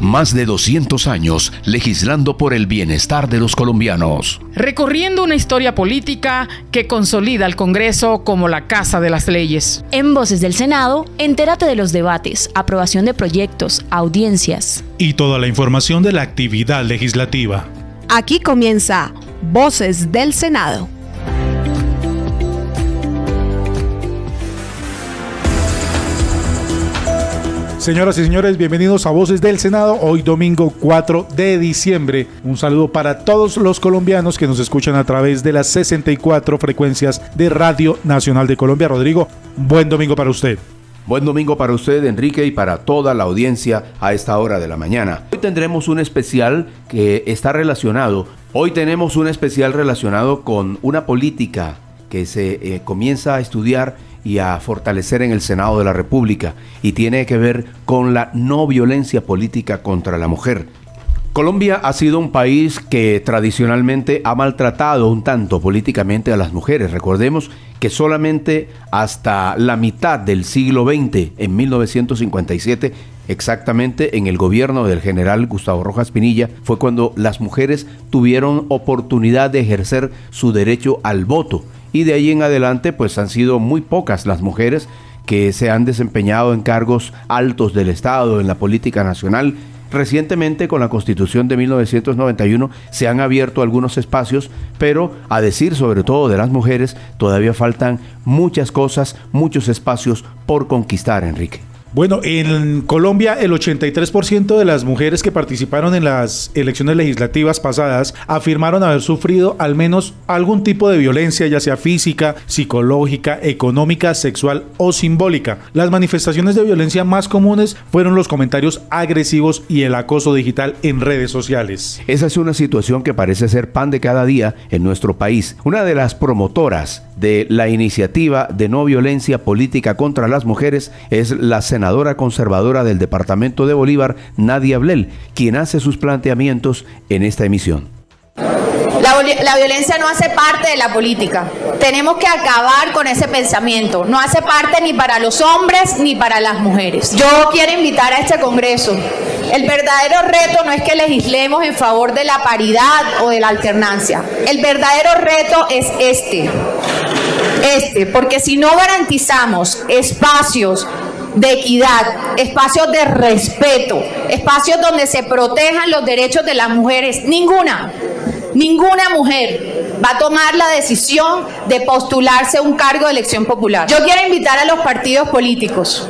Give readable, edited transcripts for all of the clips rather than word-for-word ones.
Más de 200 años legislando por el bienestar de los colombianos. Recorriendo una historia política que consolida al Congreso como la casa de las leyes. En Voces del Senado, entérate de los debates, aprobación de proyectos, audiencias y toda la información de la actividad legislativa. Aquí comienza Voces del Senado. Señoras y señores, bienvenidos a Voces del Senado, hoy domingo 4 de diciembre. Un saludo para todos los colombianos que nos escuchan a través de las 64 frecuencias de Radio Nacional de Colombia. Rodrigo, buen domingo para usted. Buen domingo para usted, Enrique, y para toda la audiencia a esta hora de la mañana. Hoy tendremos un especial que está relacionado. Hoy tenemos un especial relacionado con una política que se comienza a estudiar y a fortalecer en el Senado de la República, y tiene que ver con la no violencia política contra la mujer. Colombia ha sido un país que tradicionalmente ha maltratado un tanto políticamente a las mujeres. Recordemos que solamente hasta la mitad del siglo XX, en 1957, exactamente en el gobierno del general Gustavo Rojas Pinilla, fue cuando las mujeres tuvieron oportunidad de ejercer su derecho al voto. Y de ahí en adelante pues han sido muy pocas las mujeres que se han desempeñado en cargos altos del Estado, en la política nacional. Recientemente, con la Constitución de 1991, se han abierto algunos espacios, pero a decir sobre todo de las mujeres, todavía faltan muchas cosas, muchos espacios por conquistar, Enrique. Bueno, en Colombia el 83% de las mujeres que participaron en las elecciones legislativas pasadas afirmaron haber sufrido al menos algún tipo de violencia, ya sea física, psicológica, económica, sexual o simbólica. Las manifestaciones de violencia más comunes fueron los comentarios agresivos y el acoso digital en redes sociales. Esa es una situación que parece ser pan de cada día en nuestro país. Una de las promotoras de la iniciativa de no violencia política contra las mujeres es la senadora conservadora del departamento de Bolívar, Nadia Ablel, quien hace sus planteamientos en esta emisión. La violencia no hace parte de la política. Tenemos que acabar con ese pensamiento. No hace parte ni para los hombres ni para las mujeres. Yo quiero invitar a este Congreso. El verdadero reto no es que legislemos en favor de la paridad o de la alternancia. El verdadero reto es porque si no garantizamos espacios de equidad, espacios de respeto, espacios donde se protejan los derechos de las mujeres, ninguna mujer va a tomar la decisión de postularse a un cargo de elección popular. Yo quiero invitar a los partidos políticos.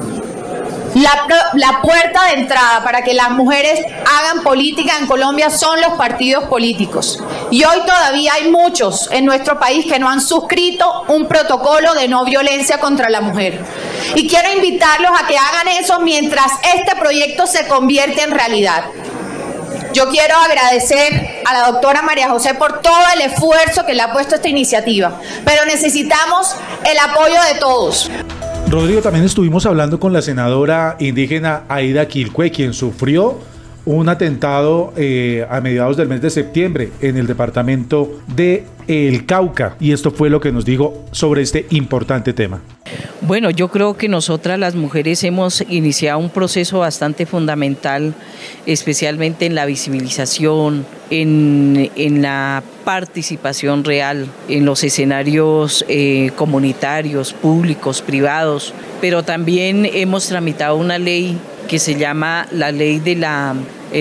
La puerta de entrada para que las mujeres hagan política en Colombia son los partidos políticos. Y hoy todavía hay muchos en nuestro país que no han suscrito un protocolo de no violencia contra la mujer. Y quiero invitarlos a que hagan eso mientras este proyecto se convierte en realidad. Yo quiero agradecer a la doctora María José por todo el esfuerzo que le ha puesto esta iniciativa, pero necesitamos el apoyo de todos. Rodrigo, también estuvimos hablando con la senadora indígena Aida Quilcue, quien sufrió un atentado a mediados del mes de septiembre en el departamento de El Cauca, y esto fue lo que nos dijo sobre este importante tema. Bueno, yo creo que nosotras las mujeres hemos iniciado un proceso bastante fundamental, especialmente en la visibilización, en la participación real, en los escenarios comunitarios, públicos, privados, pero también hemos tramitado una ley que se llama la ley de la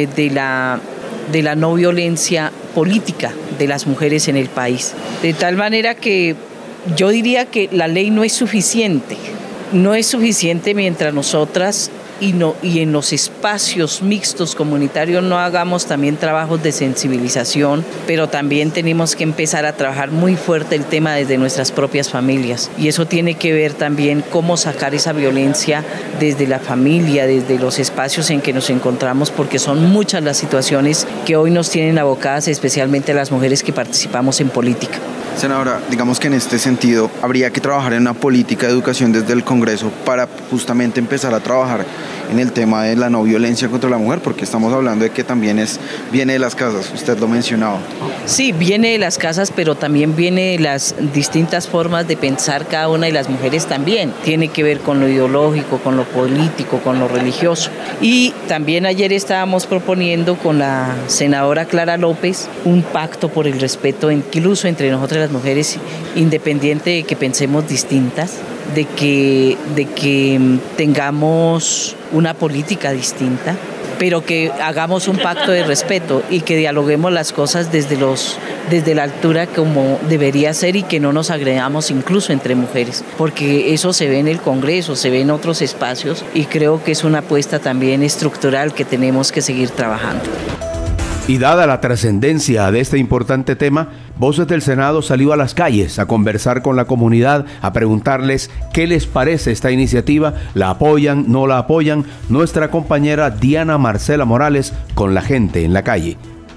no violencia política de las mujeres en el país. De tal manera que yo diría que la ley no es suficiente mientras nosotras y en los espacios mixtos comunitarios no hagamos también trabajos de sensibilización, pero también tenemos que empezar a trabajar muy fuerte el tema desde nuestras propias familias, y eso tiene que ver también cómo sacar esa violencia desde la familia, desde los espacios en que nos encontramos, porque son muchas las situaciones que hoy nos tienen abocadas, especialmente a las mujeres que participamos en política. Senadora, digamos que en este sentido habría que trabajar en una política de educación desde el Congreso para justamente empezar a trabajar en el tema de la no violencia contra la mujer, porque estamos hablando de que también viene de las casas, usted lo mencionaba. Sí, viene de las casas, pero también viene de las distintas formas de pensar cada una de las mujeres también. Tiene que ver con lo ideológico, con lo político, con lo religioso. Y también ayer estábamos proponiendo con la senadora Clara López un pacto por el respeto incluso entre nosotras las mujeres, independiente de que pensemos distintas, de que tengamos una política distinta, pero que hagamos un pacto de respeto y que dialoguemos las cosas desde la altura como debería ser y que no nos agredamos incluso entre mujeres, porque eso se ve en el Congreso, se ve en otros espacios y creo que es una apuesta también estructural que tenemos que seguir trabajando. Y dada la trascendencia de este importante tema, Voces del Senado salió a las calles a conversar con la comunidad, a preguntarles qué les parece esta iniciativa, la apoyan, no la apoyan. Nuestra compañera Diana Marcela Morales con la gente en la calle.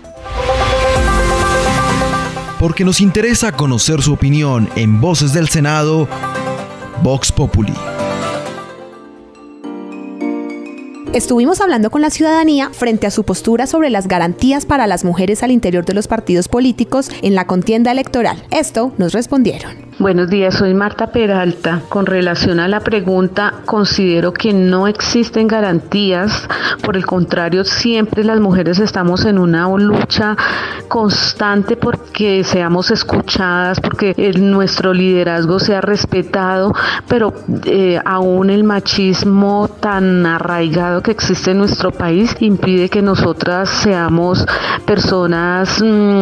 Porque nos interesa conocer su opinión en Voces del Senado, Vox Populi. Estuvimos hablando con la ciudadanía frente a su postura sobre las garantías para las mujeres al interior de los partidos políticos en la contienda electoral. Esto nos respondieron. Buenos días, soy Marta Peralta. Con relación a la pregunta, considero que no existen garantías. Por el contrario, siempre las mujeres estamos en una lucha constante porque seamos escuchadas, porque nuestro liderazgo sea respetado, pero aún el machismo tan arraigado que existe en nuestro país impide que nosotras seamos personas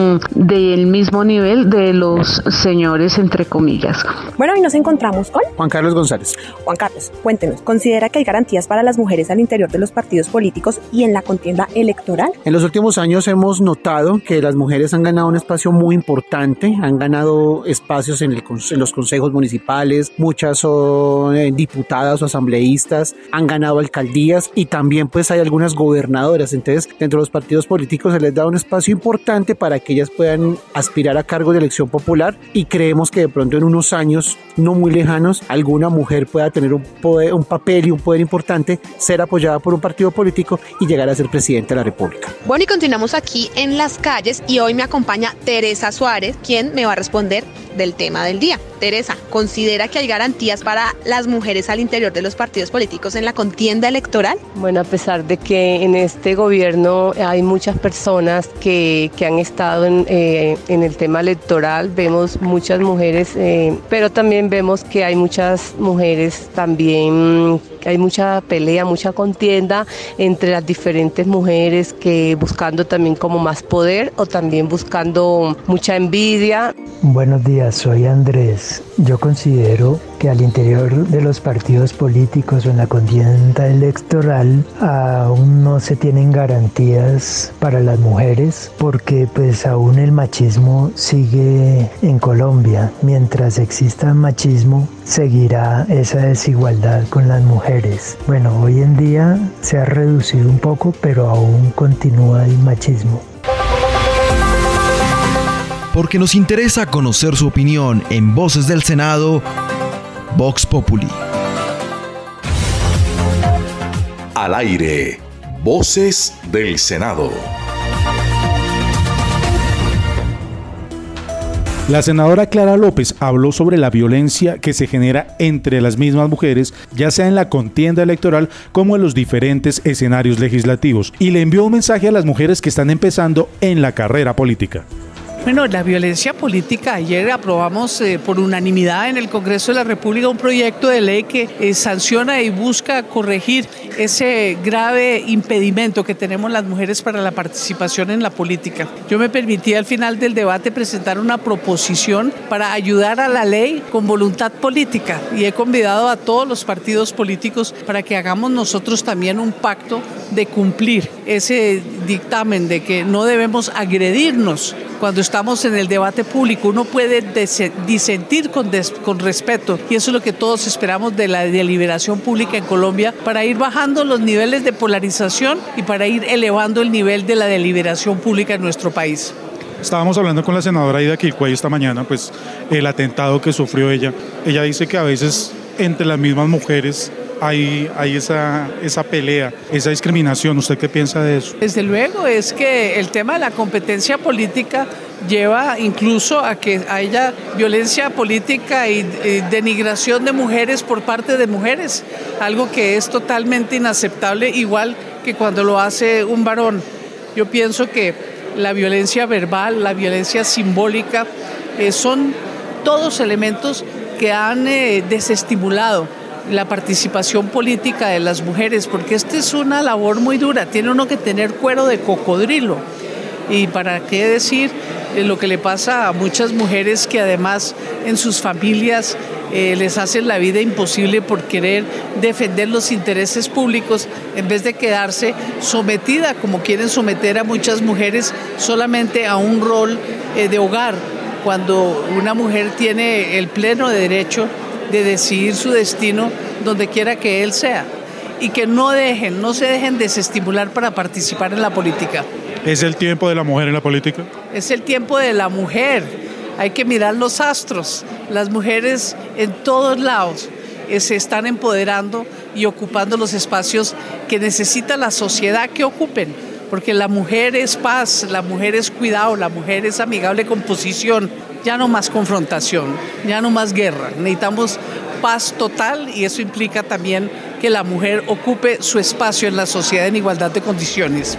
del mismo nivel de los señores, entre comillas. Bueno, hoy nos encontramos con Juan Carlos González. Juan Carlos, cuéntenos, ¿considera que hay garantías para las mujeres al interior de los partidos políticos y en la contienda electoral? En los últimos años hemos notado que las mujeres han ganado un espacio muy importante, han ganado espacios en los consejos municipales, muchas son diputadas o asambleístas, han ganado alcaldías y también pues hay algunas gobernadoras. Entonces, dentro de los partidos políticos se les da un espacio importante para que ellas puedan aspirar a cargos de elección popular y creemos que de pronto en unos años no muy lejanos alguna mujer pueda tener un papel y un poder importante, ser apoyada por un partido político y llegar a ser presidente de la República. Bueno, y continuamos aquí en las calles y hoy me acompaña Teresa Suárez, quien me va a responder del tema del día. Teresa, ¿considera que hay garantías para las mujeres al interior de los partidos políticos en la contienda electoral? Bueno, a pesar de que en este gobierno hay muchas personas que han estado en el tema electoral, vemos muchas mujeres, pero también vemos que hay muchas mujeres también, hay mucha pelea, mucha contienda entre las diferentes mujeres que buscando también como más poder o también buscando mucha envidia. Buenos días, soy Andrés. Yo considero que al interior de los partidos políticos o en la contienda electoral aún no se tienen garantías para las mujeres porque pues aún el machismo sigue en Colombia. Mientras exista machismo, seguirá esa desigualdad con las mujeres. Bueno, hoy en día se ha reducido un poco, pero aún continúa el machismo. Porque nos interesa conocer su opinión en Voces del Senado, Vox Populi. Al aire, Voces del Senado. La senadora Clara López habló sobre la violencia que se genera entre las mismas mujeres, ya sea en la contienda electoral como en los diferentes escenarios legislativos, y le envió un mensaje a las mujeres que están empezando en la carrera política. Bueno, la violencia política, ayer aprobamos por unanimidad en el Congreso de la República un proyecto de ley que sanciona y busca corregir ese grave impedimento que tenemos las mujeres para la participación en la política. Yo me permití al final del debate presentar una proposición para ayudar a la ley con voluntad política y he convidado a todos los partidos políticos para que hagamos nosotros también un pacto de cumplir ese dictamen de que no debemos agredirnos cuando estamos en el debate público. Uno puede disentir con respeto y eso es lo que todos esperamos de la deliberación pública en Colombia para ir bajando los niveles de polarización y para ir elevando el nivel de la deliberación pública en nuestro país. Estábamos hablando con la senadora Aida Quilcuay esta mañana, pues el atentado que sufrió ella. Ella dice que a veces entre las mismas mujeres hay esa pelea, esa discriminación. ¿Usted qué piensa de eso? Desde luego, es que el tema de la competencia política lleva incluso a que haya violencia política y denigración de mujeres por parte de mujeres, algo que es totalmente inaceptable, igual que cuando lo hace un varón. Yo pienso que la violencia verbal, la violencia simbólica, son todos elementos que han desestimulado la participación política de las mujeres, porque esta es una labor muy dura, tiene uno que tener cuero de cocodrilo. Y para qué decir lo que le pasa a muchas mujeres que además en sus familias les hacen la vida imposible por querer defender los intereses públicos en vez de quedarse sometida, como quieren someter a muchas mujeres, solamente a un rol de hogar, cuando una mujer tiene el pleno derecho de decidir su destino donde quiera que él sea, y que no se dejen desestimular para participar en la política. ¿Es el tiempo de la mujer en la política? Es el tiempo de la mujer. Hay que mirar los astros. Las mujeres en todos lados se están empoderando y ocupando los espacios que necesita la sociedad que ocupen. Porque la mujer es paz, la mujer es cuidado, la mujer es amigable composición. Ya no más confrontación, ya no más guerra. Necesitamos paz total, y eso implica también que la mujer ocupe su espacio en la sociedad en igualdad de condiciones.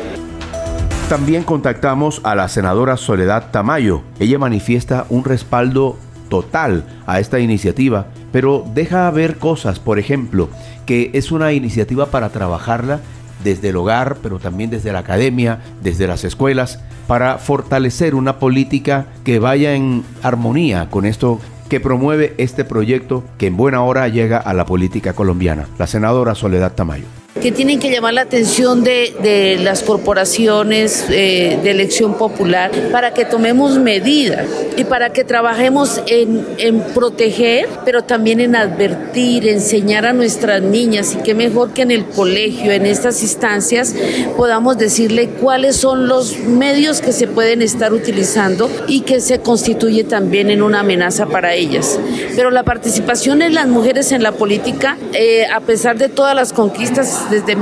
También contactamos a la senadora Soledad Tamayo. Ella manifiesta un respaldo total a esta iniciativa, pero deja ver cosas, por ejemplo, que es una iniciativa para trabajarla desde el hogar, pero también desde la academia, desde las escuelas, para fortalecer una política que vaya en armonía con esto que promueve este proyecto que en buena hora llega a la política colombiana. La senadora Soledad Tamayo. Que tienen que llamar la atención de las corporaciones de elección popular para que tomemos medidas y para que trabajemos en proteger, pero también en advertir, enseñar a nuestras niñas, y qué mejor que en el colegio, en estas instancias, podamos decirle cuáles son los medios que se pueden estar utilizando y que se constituye también en una amenaza para ellas. Pero la participación de las mujeres en la política, a pesar de todas las conquistas desde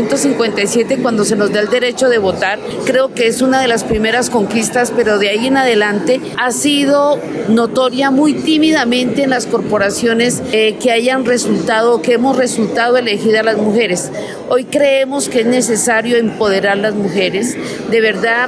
1957, cuando se nos da el derecho de votar, creo que es una de las primeras conquistas, pero de ahí en adelante ha sido notoria muy tímidamente en las corporaciones que hayan resultado, que hemos resultado elegidas las mujeres. Hoy creemos que es necesario empoderar a las mujeres, de verdad,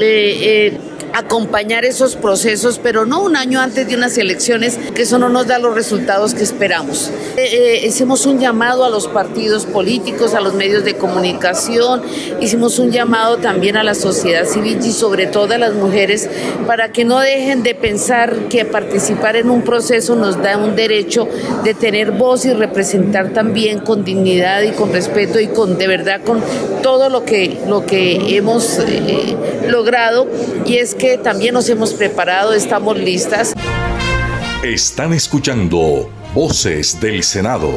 acompañar esos procesos, pero no un año antes de unas elecciones, que eso no nos da los resultados que esperamos. Hicimos un llamado a los partidos políticos, a los medios de comunicación, hicimos un llamado también a la sociedad civil y sobre todo a las mujeres, para que no dejen de pensar que participar en un proceso nos da un derecho de tener voz y representar también con dignidad y con respeto y con, de verdad, con todo lo que hemos logrado, y es que también nos hemos preparado, estamos listas. Están escuchando Voces del Senado.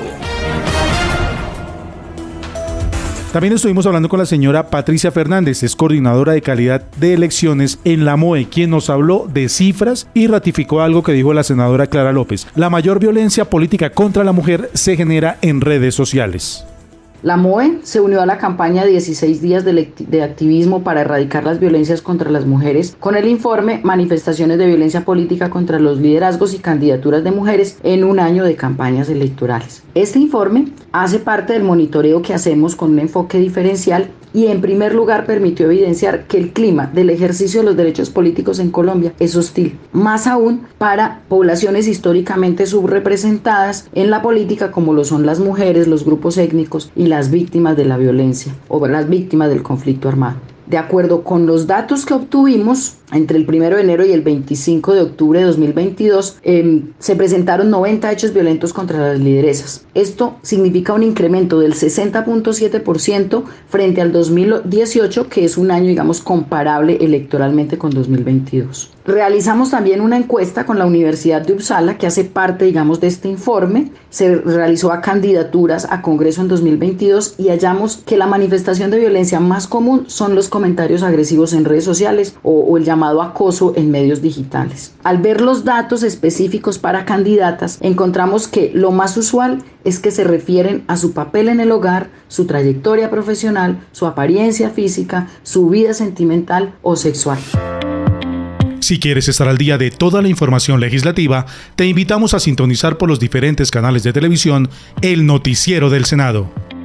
También estuvimos hablando con la señora Patricia Fernández, es coordinadora de calidad de elecciones en la MOE, quien nos habló de cifras y ratificó algo que dijo la senadora Clara López. La mayor violencia política contra la mujer se genera en redes sociales. La MOE se unió a la campaña 16 días de activismo para erradicar las violencias contra las mujeres con el informe Manifestaciones de violencia política contra los liderazgos y candidaturas de mujeres en un año de campañas electorales. Este informe hace parte del monitoreo que hacemos con un enfoque diferencial y en primer lugar permitió evidenciar que el clima del ejercicio de los derechos políticos en Colombia es hostil, más aún para poblaciones históricamente subrepresentadas en la política como lo son las mujeres, los grupos étnicos y las víctimas de la violencia o las víctimas del conflicto armado. De acuerdo con los datos que obtuvimos, entre el 1 de enero y el 25 de octubre de 2022, se presentaron 90 hechos violentos contra las lideresas. Esto significa un incremento del 60.7% frente al 2018, que es un año, digamos, comparable electoralmente con 2022. Realizamos también una encuesta con la Universidad de Uppsala, que hace parte, digamos, de este informe. Se realizó a candidaturas a Congreso en 2022 y hallamos que la manifestación de violencia más común son los comentarios agresivos en redes sociales o el llamado llamado acoso en medios digitales. Al ver los datos específicos para candidatas, encontramos que lo más usual es que se refieren a su papel en el hogar, su trayectoria profesional, su apariencia física, su vida sentimental o sexual. Si quieres estar al día de toda la información legislativa, te invitamos a sintonizar por los diferentes canales de televisión el Noticiero del Senado.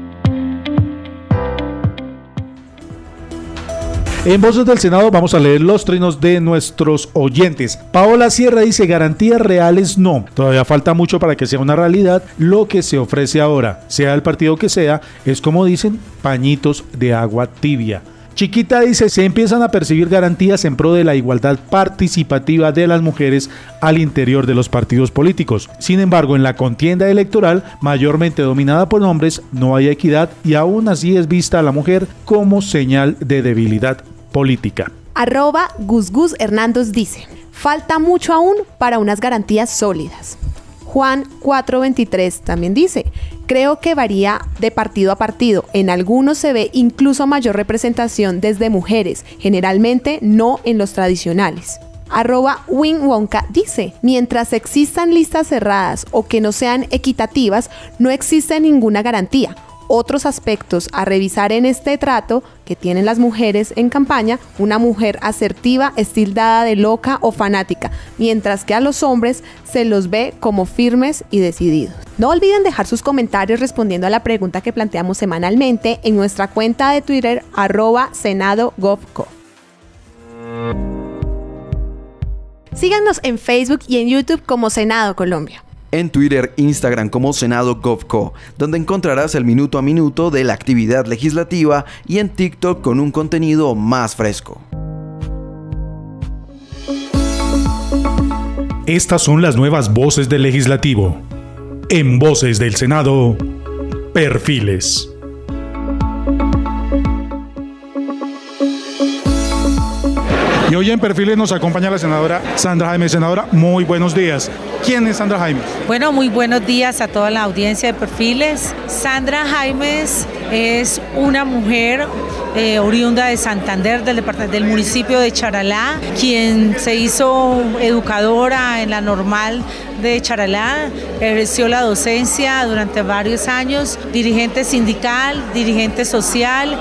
En Voces del Senado vamos a leer los trinos de nuestros oyentes. Paola Sierra dice: garantías reales no. Todavía falta mucho para que sea una realidad lo que se ofrece ahora. Sea el partido que sea, es como dicen, pañitos de agua tibia. Chiquita dice: se empiezan a percibir garantías en pro de la igualdad participativa de las mujeres al interior de los partidos políticos. Sin embargo, en la contienda electoral, mayormente dominada por hombres, no hay equidad y aún así es vista a la mujer como señal de debilidad política. @GusGus Hernández dice: falta mucho aún para unas garantías sólidas. Juan 423 también dice: creo que varía de partido a partido. En algunos se ve incluso mayor representación desde mujeres, generalmente no en los tradicionales. @WinWonka dice: mientras existan listas cerradas o que no sean equitativas, no existe ninguna garantía. Otros aspectos a revisar en este trato que tienen las mujeres en campaña: una mujer asertiva es tildada de loca o fanática, mientras que a los hombres se los ve como firmes y decididos. No olviden dejar sus comentarios respondiendo a la pregunta que planteamos semanalmente en nuestra cuenta de Twitter @SenadoGovCo. Síganos en Facebook y en YouTube como Senado Colombia. En Twitter, Instagram como Senado GovCo, donde encontrarás el minuto a minuto de la actividad legislativa, y en TikTok con un contenido más fresco. Estas son las nuevas voces del legislativo. En Voces del Senado, perfiles. Y hoy en Perfiles nos acompaña la senadora Sandra Jaimes. Senadora, muy buenos días. ¿Quién es Sandra Jaimes? Bueno, muy buenos días a toda la audiencia de Perfiles. Sandra Jaimes es una mujer oriunda de Santander, del municipio de Charalá, quien se hizo educadora en la normal de Charalá, ejerció la docencia durante varios años, dirigente sindical, dirigente social,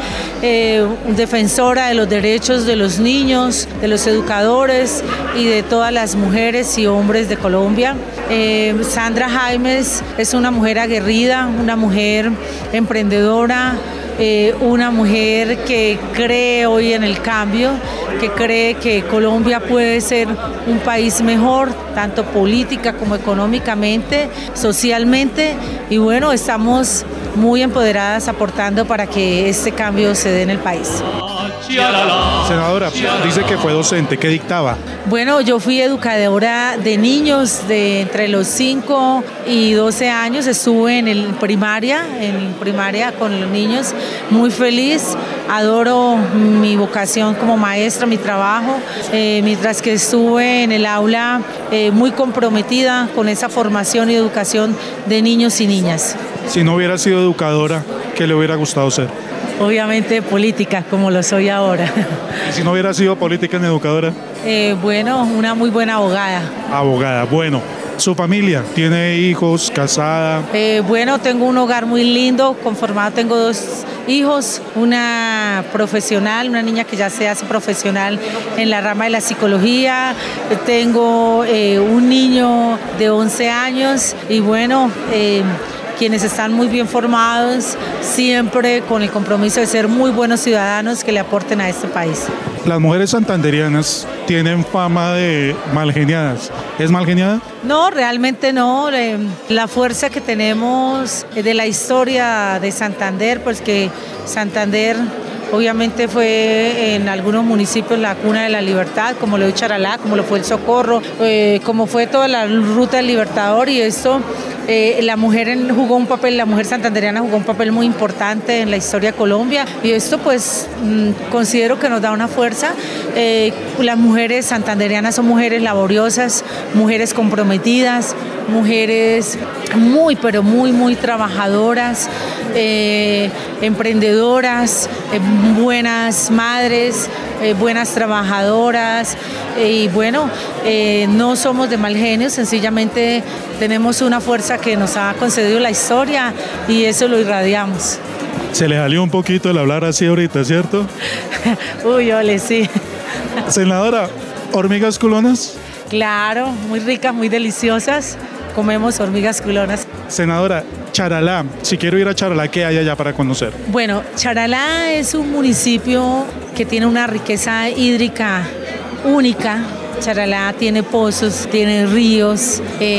defensora de los derechos de los niños, de los educadores y de todas las mujeres y hombres de Colombia. Sandra Jaimes es una mujer aguerrida, una mujer emprendedora, una mujer que cree hoy en el cambio, que cree que Colombia puede ser un país mejor, tanto política como económicamente, socialmente, y bueno, estamos muy empoderadas aportando para que este cambio se dé en el país. Senadora, dice que fue docente, ¿qué dictaba? Bueno, yo fui educadora de niños de entre los 5 y 12 años, estuve en primaria con los niños, muy feliz, adoro mi vocación como maestra, mi trabajo, mientras que estuve en el aula muy comprometida con esa formación y educación de niños y niñas. Si no hubiera sido educadora, ¿qué le hubiera gustado ser? Obviamente política, como lo soy ahora. ¿Y si no hubiera sido política ni educadora? Bueno, una muy buena abogada. Abogada, bueno. ¿Su familia? ¿Tiene hijos, casada? Bueno, tengo un hogar muy lindo, conformado, tengo 2 hijos, una profesional, una niña que ya se hace profesional en la rama de la psicología, tengo un niño de 11 años y bueno, quienes están muy bien formados, siempre con el compromiso de ser muy buenos ciudadanos que le aporten a este país. Las mujeres santanderianas tienen fama de malgeniadas. ¿Es malgeniada? No, realmente no. La fuerza que tenemos de la historia de Santander, pues que Santander obviamente fue en algunos municipios la cuna de la libertad, como lo fue Charalá, como lo fue el Socorro, como fue toda la ruta del Libertador, y esto la mujer santanderiana jugó un papel muy importante en la historia de Colombia, y esto pues considero que nos da una fuerza. Las mujeres santanderianas son mujeres laboriosas, mujeres comprometidas, mujeres muy pero muy trabajadoras, emprendedoras, buenas madres, buenas trabajadoras y bueno, no somos de mal genio, sencillamente tenemos una fuerza que nos ha concedido la historia y eso lo irradiamos. Se le salió un poquito el hablar así ahorita, ¿cierto? Uy, ole, sí. Senadora, ¿hormigas culonas? Claro, muy ricas, muy deliciosas. Comemos hormigas culonas. Senadora, Charalá, si quiero ir a Charalá, ¿qué hay allá para conocer? Bueno, Charalá es un municipio que tiene una riqueza hídrica única. Charalá tiene pozos, tiene ríos,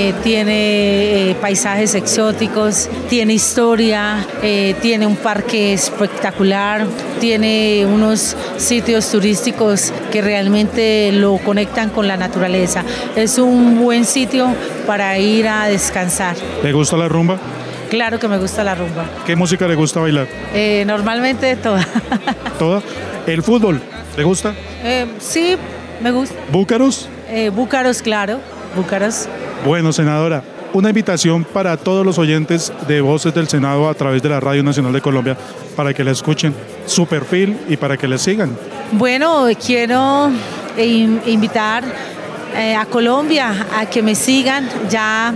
tiene paisajes exóticos, tiene historia, tiene un parque espectacular, tiene unos sitios turísticos que realmente lo conectan con la naturaleza. Es un buen sitio para ir a descansar. ¿Le gusta la rumba? Claro que me gusta la rumba. ¿Qué música le gusta bailar? Normalmente toda. ¿Toda? ¿El fútbol le gusta? Sí. Me gusta. ¿Búcaros? Búcaros, claro, Búcaros. Bueno, senadora, una invitación para todos los oyentes de Voces del Senado a través de la Radio Nacional de Colombia para que la escuchen, su perfil y para que le sigan. Bueno, quiero invitar a Colombia a que me sigan. Ya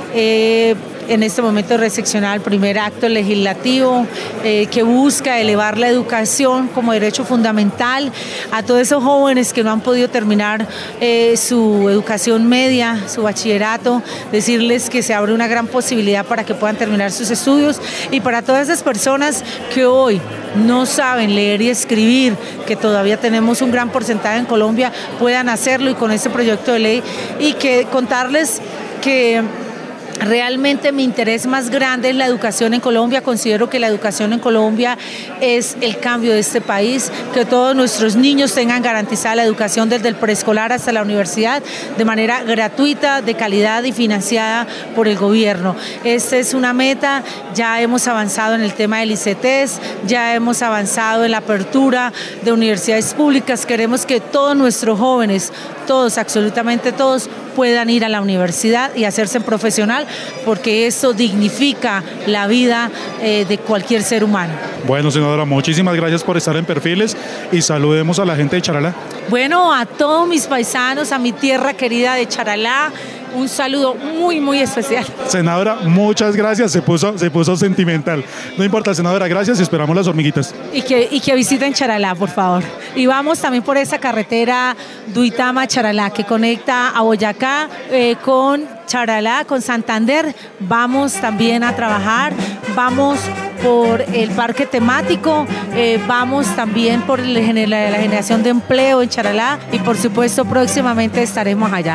en este momento recepcionar el primer acto legislativo que busca elevar la educación como derecho fundamental a todos esos jóvenes que no han podido terminar su educación media, su bachillerato, decirles que se abre una gran posibilidad para que puedan terminar sus estudios, y para todas esas personas que hoy no saben leer y escribir, que todavía tenemos un gran porcentaje en Colombia, puedan hacerlo, y con este proyecto de ley, y que contarles que realmente mi interés más grande es la educación en Colombia. Considero que la educación en Colombia es el cambio de este país, que todos nuestros niños tengan garantizada la educación desde el preescolar hasta la universidad de manera gratuita, de calidad y financiada por el gobierno. Esta es una meta. Ya hemos avanzado en el tema del ICETES, ya hemos avanzado en la apertura de universidades públicas. Queremos que todos nuestros jóvenes, todos, absolutamente todos, puedan ir a la universidad y hacerse profesional, porque eso dignifica la vida de cualquier ser humano. Bueno, senadora, muchísimas gracias por estar en Perfiles y saludemos a la gente de Charalá. Bueno, a todos mis paisanos, a mi tierra querida de Charalá, un saludo muy, muy especial. Senadora, muchas gracias, se puso sentimental. No importa, senadora, gracias y esperamos las hormiguitas. Y que visiten Charalá, por favor. Y vamos también por esa carretera Duitama-Charalá, que conecta a Boyacá con Charalá, con Santander. Vamos también a trabajar, vamos por el parque temático, vamos también por la generación de empleo en Charalá, y por supuesto próximamente estaremos allá.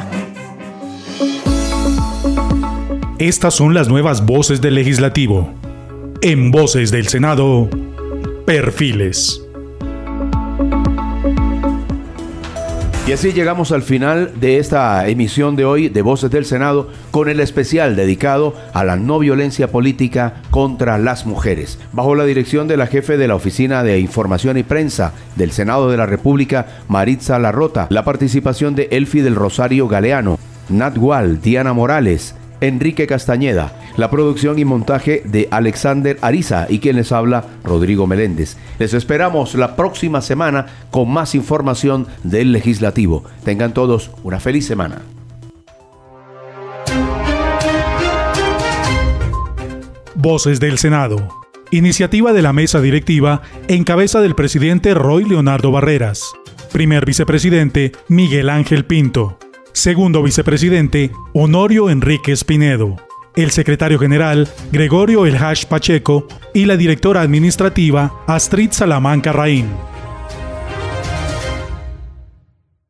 Estas son las nuevas voces del Legislativo. En Voces del Senado, Perfiles. Y así llegamos al final de esta emisión de hoy de Voces del Senado, con el especial dedicado a la no violencia política contra las mujeres, bajo la dirección de la jefe de la Oficina de Información y Prensa del Senado de la República, Maritza Larrota, la participación de Elfi del Rosario Galeano, Nat Gual, Diana Morales, Enrique Castañeda, la producción y montaje de Alexander Ariza y quien les habla, Rodrigo Meléndez. Les esperamos la próxima semana con más información del Legislativo. Tengan todos una feliz semana. Voces del Senado. Iniciativa de la mesa directiva en cabeza del presidente Roy Leonardo Barreras. Primer vicepresidente Miguel Ángel Pinto. Segundo vicepresidente, Honorio Enríquez Pinedo. El secretario general, Gregorio El Hash Pacheco, y la directora administrativa, Astrid Salamanca Raín.